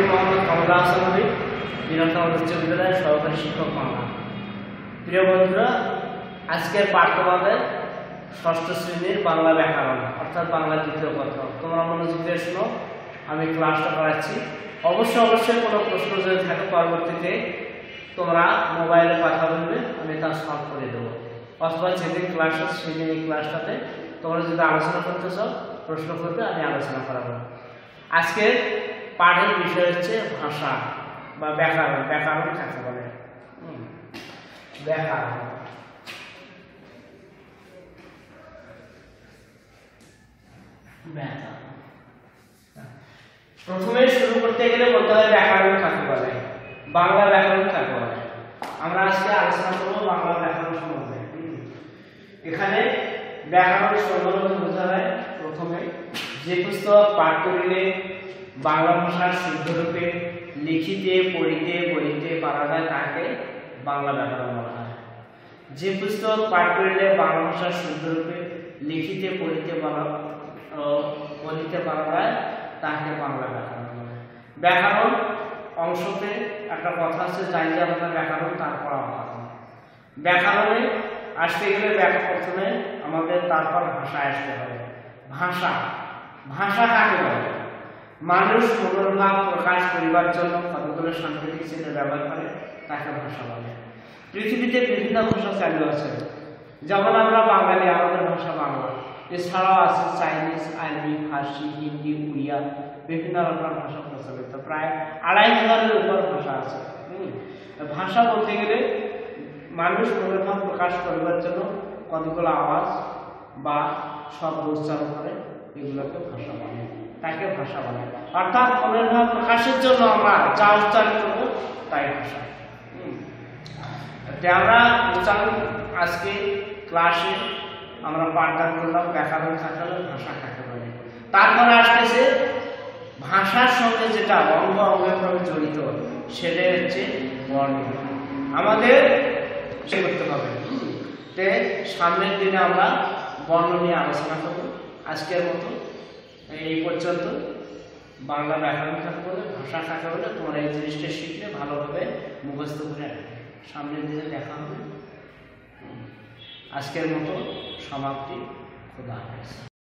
মোহাম্মদ কামরুল হাসান আলী, বিধাননগর উচ্চ বিদ্যালয়ের সহকারী শিক্ষক বাংলা। প্রিয় বন্ধুরা, আজকের পাঠ তোমাদের ষষ্ঠ শ্রেণীর বাংলা ব্যাকরণ অর্থাৎ বাংলা দ্বিতীয় কথা। তোমরা মনোযোগ দিয়ে শোনো, আমি ক্লাসটা করাচ্ছি। অবশ্যই কোনো প্রশ্ন যদি থাকে পরবর্তীতে তোমরা মোবাইলে কথা বলবে, আমি তা সলভ করে দেবো। অথবা যেদিন ক্লাস আছে সেদিন এই ক্লাসটাতে তোমরা যদি আলোচনা করতে চাও প্রশ্ন করবে, আমি আলোচনা করাবো। আজকের পাঠের বিষয় হচ্ছে ভাষা বা ব্যাকরণ। ব্যাকরণ কাকে বলে? ব্যাকরণ প্রথমে শুরু করতে গেলে বলতে হয় ব্যাকরণ কাকে বলে, বাংলা ব্যাকরণ কাকে বলে। আমরা আজকে আলোচনা করবো বাংলা ব্যাকরণ সম্বন্ধে। এখানে ব্যাকরণ সম্বন্ধে বোঝা হয় প্রথমে যে পুস্তক পাঠ করিলে বাংলা ভাষার শুদ্ধ রূপে লিখিতে পড়িতে বলিতে পারা যায় তাকে বাংলা ব্যাকরণ বলা হয়। যে পুস্তক পাঠ করিলে বাংলা ভাষার শুদ্ধ রূপে লিখিতে পড়িতে বলিতে পারা যায় তাকে বাংলা ব্যাকরণ বলে। ব্যাকরণ অংশতে একটা কথা আছে, যাই যে আমরা ব্যাকরণ তারপর ব্যাকরণ। ব্যাকরণে আসতে গেলে প্রথমে আমাদের তারপর ভাষা আসতে হবে। ভাষা ভাষা কাকে বলে? মানুষ মনোভাব প্রকাশ করিবার জন্য কতগুলো সাংকেতিক চিহ্ন ব্যবহার করে তাকে ভাষা বলে। পৃথিবীতে বিভিন্ন ভাষা চালু আছে, যেমন আমরা বাঙালি, আমাদের ভাষা বাংলা। এছাড়াও আছে চাইনিজ, আরবি, ফার্সি, হিন্দি, উড়িয়া, বিভিন্ন রকমের ভাষা প্রচলিত। প্রায় ২৫০০-এর উপর ভাষা আছে। ভাষা বলতে গেলে মানুষ মনোভাব প্রকাশ করিবার জন্য কতগুলো আওয়াজ বা শব্দ উচ্চারণ করে, এগুলোকে ভাষা বলে, তাকে ভাষা বলে। অর্থাৎ মনোভাব প্রকাশের জন্য আমরা যা উচ্চারণ করবো তাই ভাষা। আমরা উচ্চারণ আজকে ক্লাসে আমরা পাঠদান করলাম ব্যাকরণ কাকে বলে, ভাষা কাকে বলে। তারপরে আসতেছে ভাষার সঙ্গে যেটা অঙ্গভাবে জড়িত, সেটা হচ্ছে বর্ণ। আমাদের সে করতে হবে। সামনের দিনে আমরা বর্ণ নিয়ে আলোচনা করব। আজকের মতো এই পর্যন্ত। বাংলা ব্যাকরণ কাকে বলে, ভাষা কাকে বলে, তোমরা এই জিনিসটা শিখলে ভালোভাবে মুখস্থ করে রাখবে। সামনের দিনে দেখা হবে। আজকের মতো সমাপ্তি। খুদা হাফেজ।